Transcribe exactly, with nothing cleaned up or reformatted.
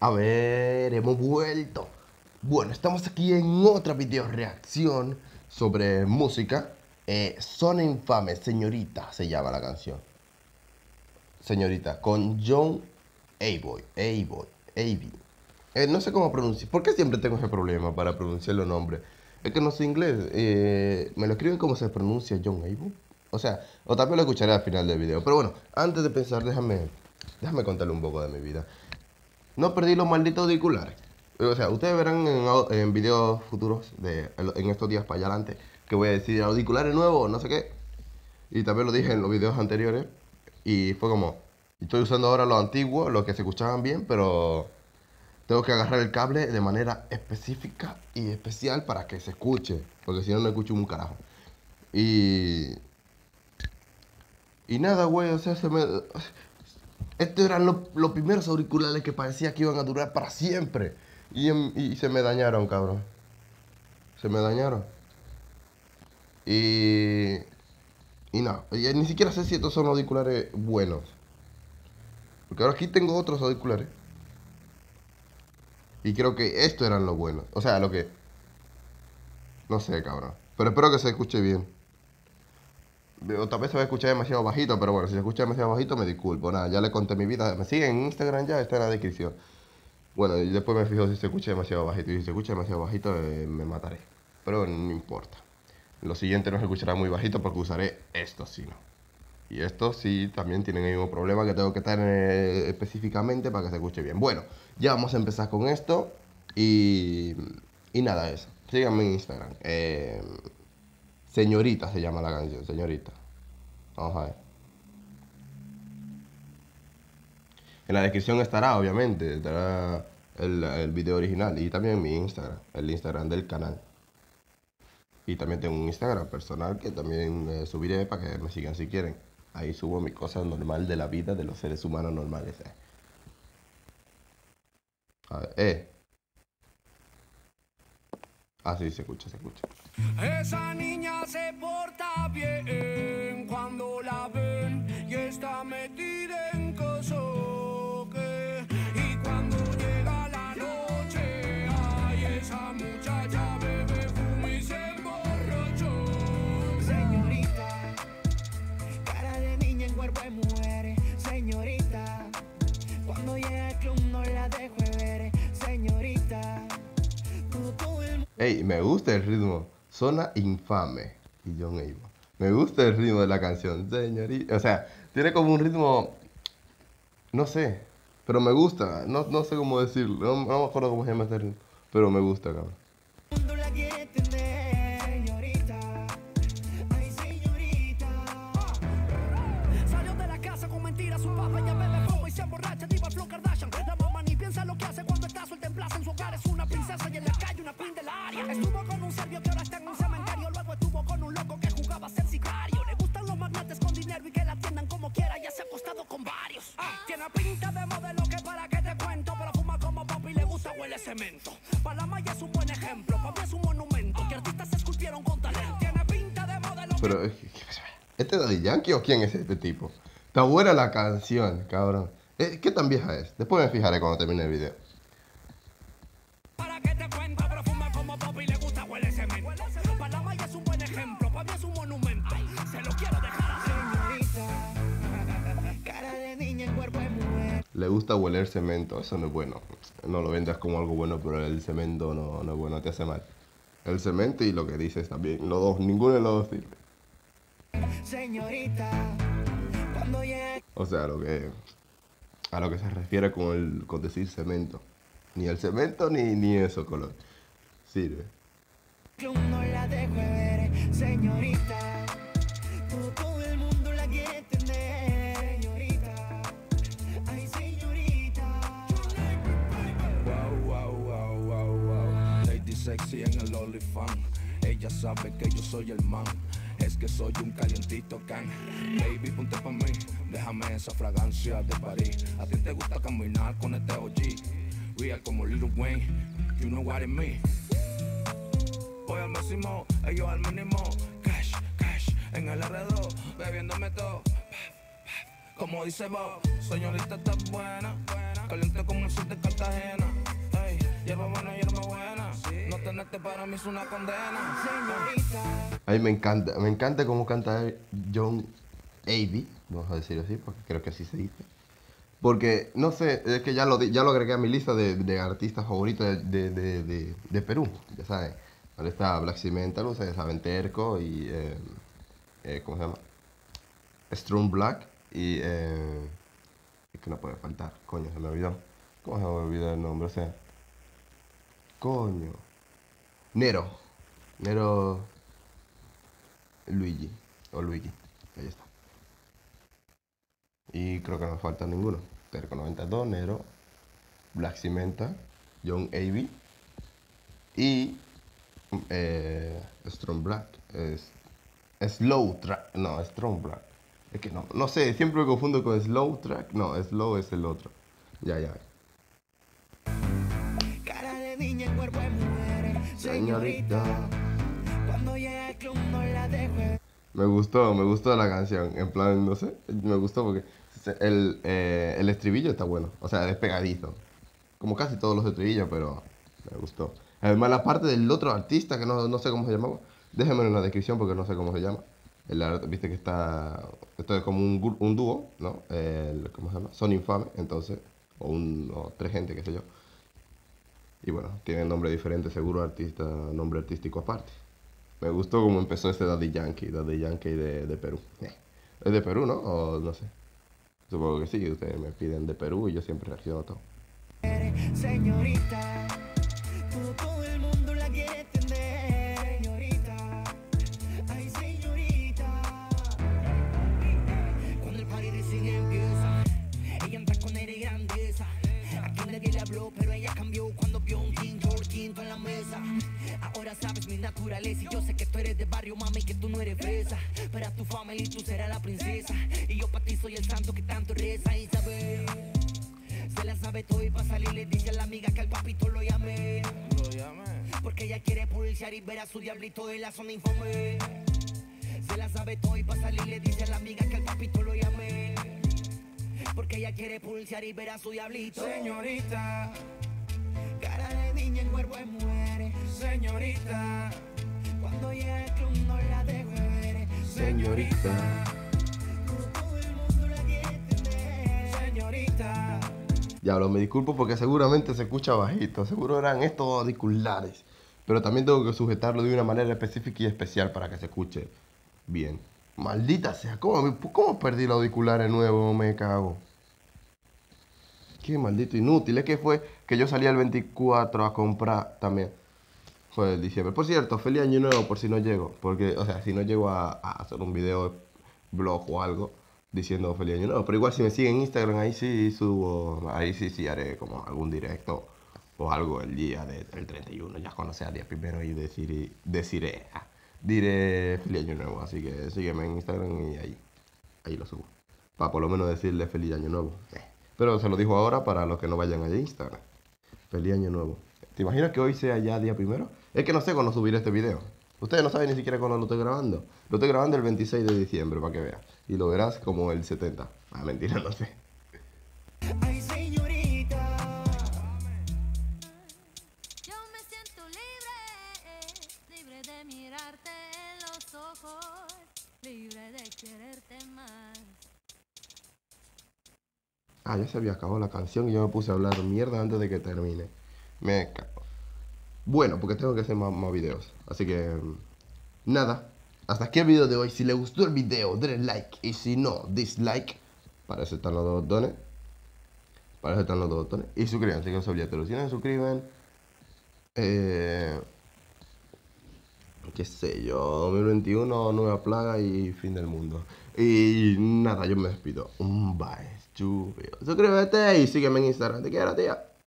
A ver, hemos vuelto. Bueno, estamos aquí en otra video reacción sobre música. Eh, Zona Infame, señorita, se llama la canción. Señorita, con John A-Boy, A-Boy, A-B. Eh, no sé cómo pronunciar. ¿Por qué siempre tengo ese problema para pronunciar los nombres? Es que no sé inglés. Eh, me lo escriben como se pronuncia John A-Boy. O sea, o también lo escucharé al final del video. Pero bueno, antes de pensar, déjame, déjame contarle un poco de mi vida. No perdí los malditos auriculares. O sea, ustedes verán en, en videos futuros, de, en estos días para allá adelante, que voy a decir auriculares nuevos, no sé qué. Y también lo dije en los videos anteriores. Y fue como, estoy usando ahora los antiguos, los que se escuchaban bien, pero tengo que agarrar el cable de manera específica y especial para que se escuche. Porque si no, no escucho un carajo. Y... Y nada, güey, o sea, se me... Estos eran los, los primeros auriculares que parecía que iban a durar para siempre. Y, y se me dañaron, cabrón. Se me dañaron. Y... Y no, y ni siquiera sé si estos son auriculares buenos. Porque ahora aquí tengo otros auriculares. Y creo que estos eran los buenos. O sea, lo que... No sé, cabrón. Pero espero que se escuche bien. O tal vez se va a escuchar demasiado bajito, pero bueno, si se escucha demasiado bajito me disculpo. Nada, ya le conté mi vida. Me siguen en Instagram ya, está en la descripción. Bueno, y después me fijo si se escucha demasiado bajito. Y si se escucha demasiado bajito, eh, me mataré. Pero no importa. Lo siguiente no se escuchará muy bajito porque usaré esto, sí, no. Y estos sí también tienen el mismo problema que tengo que estar eh, específicamente para que se escuche bien. Bueno, ya vamos a empezar con esto. Y, y nada, eso. Síganme en Instagram. Eh, señorita se llama la canción, señorita. Vamos a ver. En la descripción estará, obviamente, estará el, el video original y también mi Instagram, el Instagram del canal. Y también tengo un Instagram personal que también eh, subiré para que me sigan si quieren. Ahí subo mi cosa normal de la vida de los seres humanos normales. Eh. A ver, eh. Ah, sí, se escucha, se escucha. Esa niña se porta bien cuando la ven y está metida en cosoque. Y cuando llega la noche, ay, esa muchacha bebe, fuma y se emborrachó. Señorita, cara de niña en cuerpo de mujer. Señorita, cuando llega el club no la dejo ver. Señorita, todo el... Ey, me gusta el ritmo. Zona Infame. Y John A-Boy. Me gusta el ritmo de la canción, señorita. O sea, tiene como un ritmo... No sé. Pero me gusta. No, no sé cómo decirlo. No, no me acuerdo cómo se llama este ritmo. Pero me gusta, cabrón. mundo la quiere tener. Señorita, ay señorita. Salió de la casa con mentiras, su papá ya bebe, fuma y se emborracha, diva Flow Kardashian. La mamá ni piensa lo que hace cuando está suelta en plaza. En su hogar es una princesa y en la calle una queen del área. Estuvo con un serbio que ahora está en un cementerio. Luego estuvo con un loco que jugaba a ser sicario. Le gustan los magnates con dinero y que la atiendan como quiera. Ya se ha acostado con varios. Ah, tiene pinta de modelo que para que te cuento. Pero fuma como papi y le gusta huele cemento. Para la maya es un buen ejemplo, papi es un monumento. Que artistas se esculpieron con talento. Tiene pinta de modelo. Pero, ¿este es Daddy Yankee o quién es este tipo? Está buena la canción, cabrón. Eh, ¿Qué tan vieja es? Después me fijaré cuando termine el video. Para que te cuento, pero fuma como papi y le gusta huele cemento. Para la maya es un buen ejemplo, papi es un monumento. Se lo quiero dejar así. Señorita, cara de niña en cuerpo de mujer. Le gusta hueler cemento. Eso no es bueno. No lo vendas como algo bueno, pero el cemento no, no es bueno, te hace mal. El cemento y lo que dices también. Los dos, ninguno de los dos sirve. Señorita, cuando llega O sea, lo que, a lo que se refiere con, el, con decir cemento. Ni el cemento ni, ni eso color sirve. el club no la dejo ver. Señorita, todo el mundo la quiere tener. Señorita, ay señorita. Wow, wow, wow, wow, wow. Lady sexy en el OnlyFans. Ella sabe que yo soy el man. Es que soy un calientito can. Baby, ponte pa' mí. Déjame esa fragancia de París. A ti te gusta caminar con este O G. Real como Lil Wayne. You know what I mean. Voy al máximo, ellos al mínimo. Cash, cash, en el R dos. Bebiéndome todo. Como dice Bob. Señorita, estás buena. Caliente como el sur de Cartagena. Este para mí es una condena. Señorita. A mí me encanta, me encanta cómo canta John Avey, vamos a decir así, porque creo que así se dice. Porque, no sé, es que ya lo, di- ya lo agregué a mi lista de, de artistas favoritos de, de, de, de- de Perú, ya saben. Ahora está Black Cimental, ustedes saben, Terco y, eh, eh, ¿cómo se llama? Strong Black y, eh, es que no puede faltar, coño, se me olvidó. ¿Cómo se me olvidó el nombre? O sea, coño. Nero, Nero Luigi, o Luigi, ahí está. Y creo que no me falta ninguno. Terco noventa y dos, Nero, Black Cementa, John Avey y eh, Strong Black. Es, Slow Track. No, Strong Black. Es que no, no sé, siempre me confundo con Slow Track. No, Slow es el otro. Ya, ya. Cara de niña, cuerpo de mujer. Señorita. Cuando llega el club no la dejo. Me gustó, me gustó la canción. En plan, no sé, me gustó porque se- el, eh, el estribillo está bueno. O sea, es pegadizo. Como casi todos los estribillos, pero me gustó. Además, la parte del otro artista, que no, no sé cómo se llamaba. Déjenmelo en la descripción porque no sé cómo se llama. El, ar- viste que está. Esto es como un, gru- un dúo, ¿no? El, ¿cómo se llama? Son Infame, entonces. O, un, o tres gente, qué sé yo. Y bueno, tienen nombre diferente, seguro artista, nombre artístico aparte. Me gustó cómo empezó este Daddy Yankee, Daddy Yankee de, de Perú. Eh, Es de Perú, ¿no? O no sé. Supongo que sí, ustedes me piden de Perú y yo siempre reacciono a todo. Señorita, todo, todo el mundo la quiere entender. Señorita, ay señorita. Cuando el party recién empieza, ella entra con aire y grandeza. Aquí nadie le habló, pero ella cambió cuando vio un quinto, el quinto en la mesa. Ahora sabes mi naturaleza y yo sé que tú eres de barrio, mami, que tú no eres fresa. Para tu family tú serás la princesa y yo para ti soy el santo que tanto reza. Isabel se la sabe todo y para salir le dice a la amiga que al papito lo llame. Lo llame. Porque ella quiere pulsar y ver a su diablito de la zona infame. Se la sabe todo y para salir le dice a la amiga que al papito lo llame. Porque ella quiere pulsar y ver a su diablito. Señorita, cara de niña en cuerpo de mujer. Señorita, cuando llega el club no la dejo ver. Señorita. Todo el mundo la quiere entender. Señorita. Diablo, me disculpo porque seguramente se escucha bajito. Seguro eran estos auriculares. Pero también tengo que sujetarlo de una manera específica y especial para que se escuche bien. Maldita sea, ¿cómo, me- cómo perdí los auriculares nuevos? Me cago. Qué maldito inútil. Es que fue que yo salí el veinticuatro a comprar también. Fue el diciembre. Por cierto, feliz año nuevo por si no llego. Porque, o sea, si no llego a, a hacer un video, blog o algo diciendo feliz año nuevo. Pero igual si me siguen en Instagram, ahí sí subo. Ahí sí, sí haré como algún directo o algo el día de- del treinta y uno. Ya cuando sea día primero y deciré, deciré, ah, diré feliz año nuevo. Así que sígueme en Instagram y ahí, ahí lo subo. Para por lo menos decirle feliz año nuevo. Eh. Pero se lo digo ahora para los que no vayan allá a Instagram. Feliz año nuevo. ¿Te imaginas que hoy sea ya día primero? Es que no sé cuándo subiré este video. Ustedes no saben ni siquiera cuándo lo estoy grabando. Lo estoy grabando el veintiséis de diciembre, para que veas. Y lo verás como el setenta. Ah, mentira, no sé. Ay, señorita. Yo me siento libre, libre de mirarte en los ojos, libre de quererte más. Ah, ya se había acabado la canción y yo me puse a hablar mierda antes de que termine. Me cago. Bueno, porque tengo que hacer más, más videos. Así que, mm, nada. Hasta aquí el video de hoy. Si les gustó el video, denle like. Y si no, dislike. Para eso están los dos botones. Para eso están los dos botones. Y suscríbanse, que os olvide. Si no se suscriben, eh, qué sé yo, dos mil veintiuno, nueva plaga y fin del mundo. Y nada, yo me despido. Un bye. Suscríbete y sígueme en Instagram. Te quiero, tía.